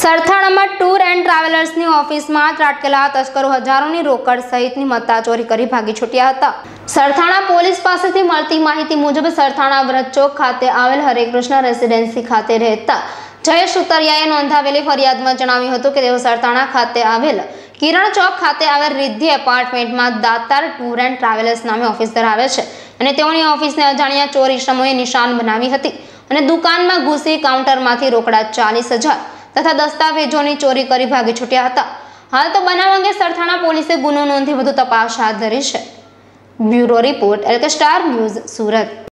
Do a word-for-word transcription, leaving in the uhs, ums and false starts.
સરથાણામાં tour and ટ્રાવેલર્સની ઓફિસમાં ત્રાટકેલા તસ્કરો હજારોની રોકડ સહિતની મત્તા ચોરી કરી ભાગી છૂટ્યા હતા। સરથાણા પોલીસ પાસેથી મળતી માહિતી મુજબ સરથાણા વ્રતચોક ખાતે આવેલ હરેકૃષ્ણ રેસિડેન્સી ખાતે રહેતા જયેશ સુતરિયાએ નોંધાવેલી ફરિયાદમાં જણાવ્યું હતું કે તેઓ સરથાણા ખાતે આવેલ કિરણ ચોક ખાતે આવેલ રિદ્ધિ એપાર્ટમેન્ટમાં દાતાર ટૂર એન્ડ ટ્રાવેલર્સ નામે ઓફિસ ધરાવે છે અને તેઓની ઓફિસને અજાણ્યા ચોર ઇસમોએ નિશાન બનાવી હતી અને દુકાનમાં ઘૂસી કાઉન્ટરમાંથી રોકડા ચાલીસ હજાર તથા દસ્તાવેજોની ચોરી કરી ભાગી છૂટ્યા હતા। હાલ તો બનાવ અંગે સરથાણા પોલીસે ગુનો નોંધી વધુ તપાસ હાથ ધરી છે। Bureau report L K star news Surat.